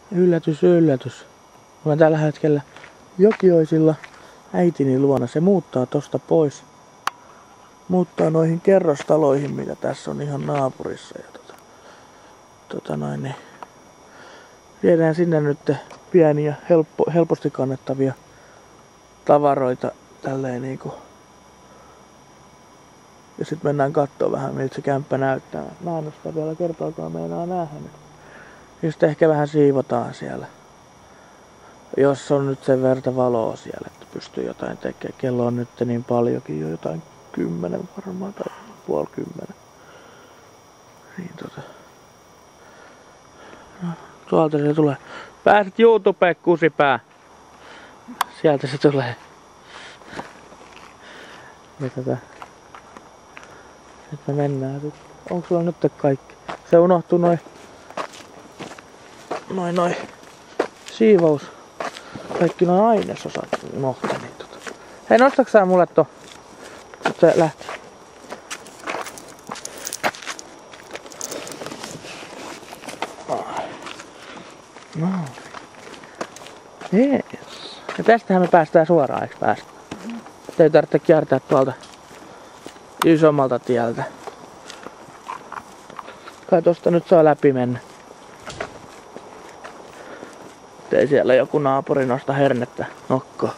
Yllätys, yllätys. Olen tällä hetkellä Jokioisilla äitini luona. Se muuttaa tosta pois. Muuttaa noihin kerrostaloihin, mitä tässä on ihan naapurissa. Ja niin. Viedään sinne nyt pieniä, helposti kannettavia tavaroita tälleen niinku. Ja sit mennään kattoo vähän, miltä se kämppä näyttää. Mä en oo sitä vielä kertaakaan meinaa nähdä. Ja sitten ehkä vähän siivotaan siellä. Jos on nyt sen verta valoa siellä, että pystyy jotain tekemään. Kello on nyt niin paljonkin jo jotain 10 varmaan tai puoli 10. Niin No, tuolta se tulee. Pääset YouTubeen, kusipää. Sieltä se tulee. Ja nyt me mennään. Onko sulla nyt kaikki? Se unohtuu noin siivous. Kaikki noin ainesosat unohtuu. Hei, nostatko sä mulle to? Nyt se lähtee. No. Jees. Ja tästähän me päästään suoraan, eikö päästä? Ei tarvitse kiertää tuolta isommalta tieltä. Kai tosta nyt saa läpi mennä. Ei siellä joku naapuri nosta hernettä nokkoon.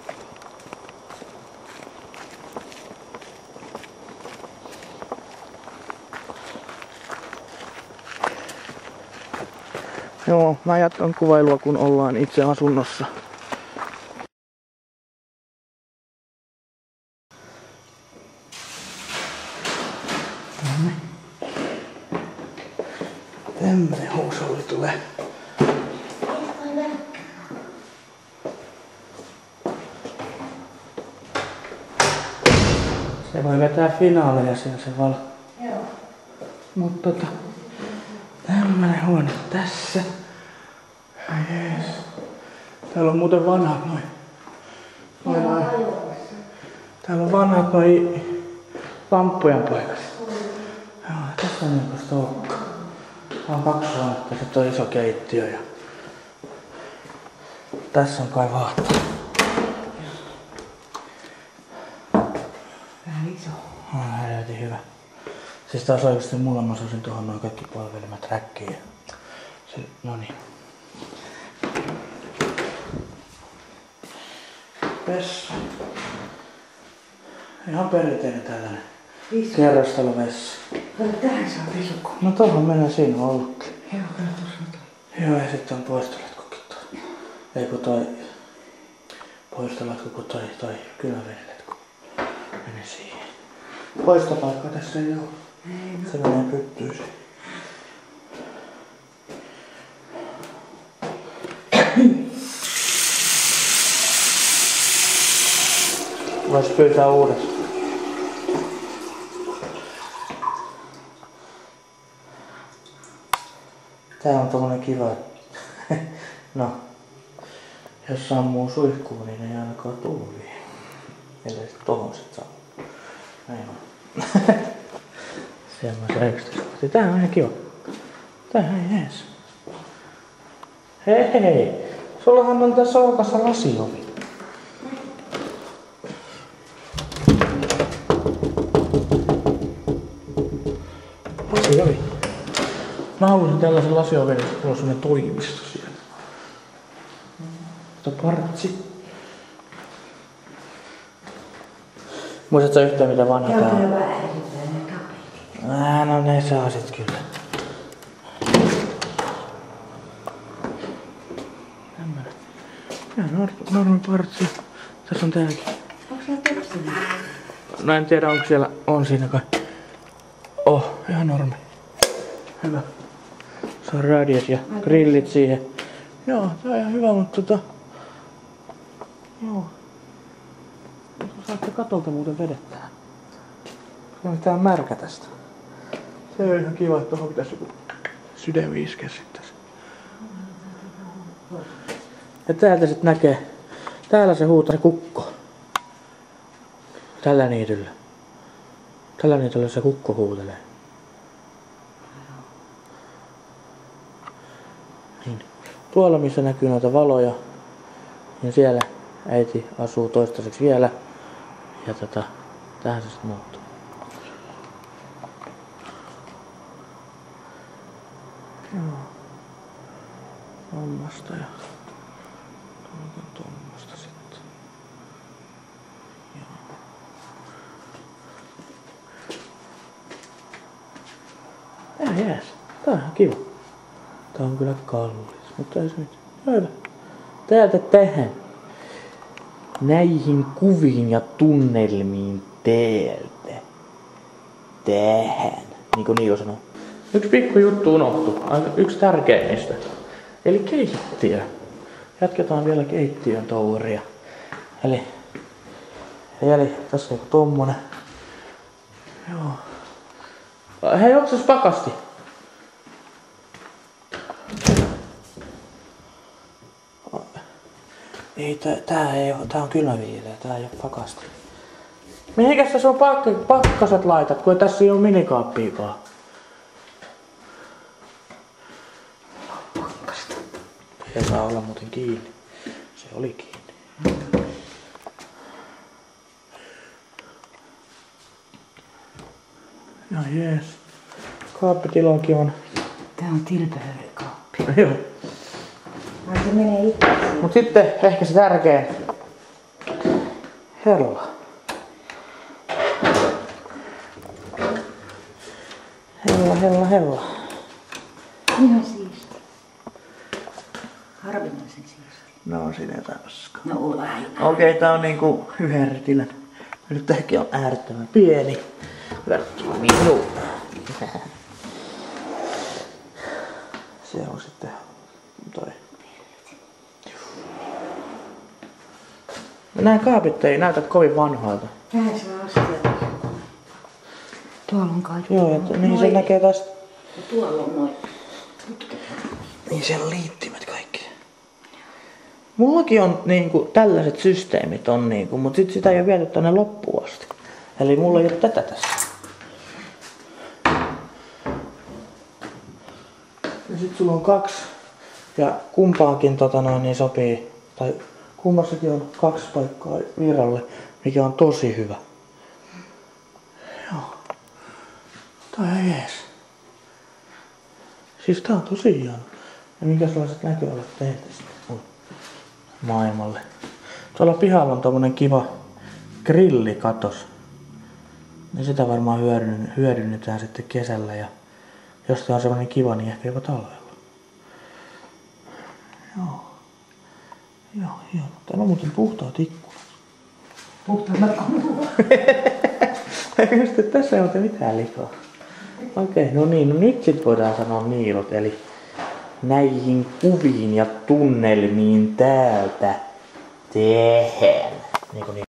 Joo, mä jatkan kuvailua, kun ollaan itse asunnossa. Tämmönen huusholli tulee. Se voi vetää finaaleja siellä se valo. Joo. Mut tämmönen huone tässä. Jees. Täällä on muuten vanhat noin. Täällä on vanhat noin lamppujen paikat. Joo, tässä on niinku stoukka. Tää on 2 huonetta, sit on iso keittiö ja tässä on kai vaahto. Vähän iso. Helvetin hyvä. Siis taas oikeesti mulla mä saisin tuohon noin kaikki palvelimet räkkiin. Noniin. Vessa. Ihan perinteinen tällainen kerrostalovessa. Tähän saa pilkku. No tohon mennään, siinä on ollutkin. Joo, kyllä tuossa on. Joo, ja sitten on poistoletkukin toi. Ei kun toi poistoletku, kun toi kylmäveniletku meni siihen. Poistopaikka tässä ei oo. Se menee pyttyyseen. Vois pyytää uudestaan. Tää on tommonen kiva. No, jos sammuu suihkuun, niin ei ainakaan tulvii. Ellei sit tohon sit saa. Näin on. Semmoisen yksityiskohtia. Tää on ihan kiva. Tää on ihan jees. Hei! Sullahan on tässä olkassa lasiovi. Lasiovi. Mä haluaisin tällaisen lasioven, että mulla on semmonen toimisto siellä. Mutta partsi. Muistatko yhtään mitä vanha tää on? No ne saa sit kyllä. Tämmönen. Ihan normi partsi. Tässä on tääkin. Onko siellä tepsillä? No en tiedä onko siellä, on siinä kai. Ihan normi. Hyvä. Saa radiot ja grillit siihen. Joo, tää on ihan hyvä, mutta joo. Saatte katolta muuten vedettää. Tää on märkä tästä. Se on ihan kiva, että tohon pitäisi joku sydän iskeä sitten. Ja täältä sit näkee. Täällä se huutaa se kukko. Tällä niityllä. Tällä niityllä se kukko huutelee. Niin. tuolla missä näkyy noita valoja, niin siellä äiti asuu toistaiseksi vielä. Ja tähän se sitten muuttuu. Joo. Tommasta ja tommasta sitten. Joo. Jees. Tää on kiva. Tää on kyllä kallis, mutta ei se mitään. Hyvä. Täältä tähän. Näihin kuviin ja tunnelmiin täältä. Tähän. Niinku Niilo sanoo. Yksi pikku juttu unohtui. Yksi tärkeimmistä. Eli keittiö. Jatketaan vielä keittiön touria. Eli tässä on tommonen. Joo. Hei, onks tässä pakasti? Ei, tää on kylmäviileä, tää ei oo pakasti. Mihinkäs tässä on pakkaset laitat, kun tässä ei oo minikaappiikaan? Pakkasta. Ei saa olla muuten kiinni. Se oli kiinni. No jees. Kaappitilakin on. Tää on tilpehöyrikaappi. Joo. Ai se menee itse. Mut sitten ehkä se tärkein. Hella. Hella. Ihan siisti. Harvinaisen siisti. No sinä taska. No on aina. Okei, tää on niinku yhden retilän. Nyt tämäkin on äärettömän pieni. Verrattuna minuun. Se on sitten toi. Nämä kaapit ei näytä kovin vanhoilta. Vähän saa astia. Tuolla on kaikki. Joo, että niin se näkee tästä. Ja tuolla on noin putket. Niin siellä on liittimet kaikki. Mullakin on niinku tällaiset systeemit on niinku, mut sit sitä ei oo viety tänne loppuun asti. Eli mulla ei oo tätä tässä. Ja sit sulla on 2 ja kumpaankin niin sopii, tai kummassakin on 2 paikkaa viralle, mikä on tosi hyvä. Joo. Tää on ihan jees. Siis tää on tosi hieno. Ja minkälaiset näköalat teette sitten maailmalle. Tuolla pihalla on tommonen kiva grillikatos. Ja sitä varmaan hyödynnetään sitten kesällä ja jos tää on semmonen kiva, niin ehkä jopa talvella. Joo, hieno. Täällä on muuten puhtaat ikkunat. Puhtaammat kuin mulla. Just, että tässä ei ole mitään likaa. Okei, no niin, no nyt sit voidaan sanoa Niilot, eli näihin kuviin ja tunnelmiin täältä tähän. Niin